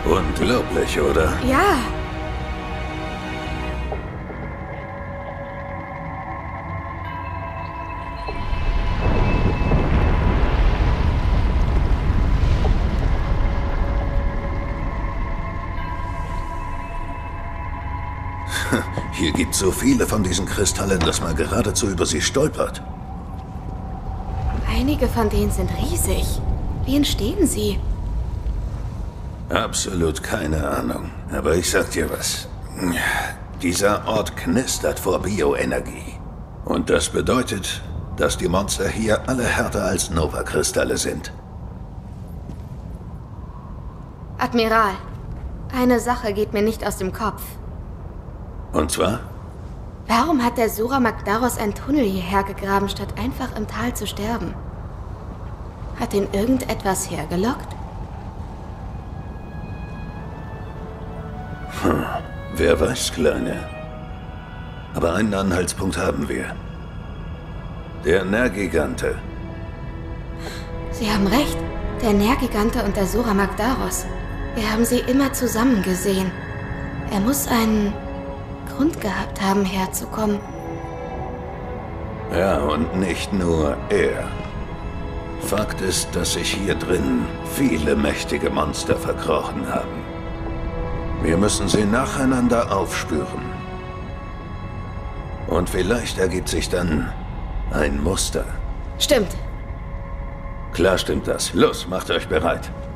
Unglaublich, oder? Ja. Hier gibt so viele von diesen Kristallen, dass man geradezu über sie stolpert. Einige von denen sind riesig. Wie entstehen sie? Absolut keine Ahnung. Aber ich sag dir was. Dieser Ort knistert vor Bioenergie. Und das bedeutet, dass die Monster hier alle härter als Nova-Kristalle sind. Admiral, eine Sache geht mir nicht aus dem Kopf. Und zwar? Warum hat der Zora Magdaros einen Tunnel hierher gegraben, statt einfach im Tal zu sterben? Hat ihn irgendetwas hergelockt? Wer weiß, Kleine. Aber einen Anhaltspunkt haben wir. Der Nergigante. Sie haben recht. Der Nergigante und der Zora Magdaros. Wir haben sie immer zusammen gesehen. Er muss einen Grund gehabt haben, herzukommen. Ja, und nicht nur er. Fakt ist, dass sich hier drin viele mächtige Monster verkrochen haben. Wir müssen sie nacheinander aufspüren. Und vielleicht ergibt sich dann ein Muster. Stimmt. Klar stimmt das. Los, macht euch bereit.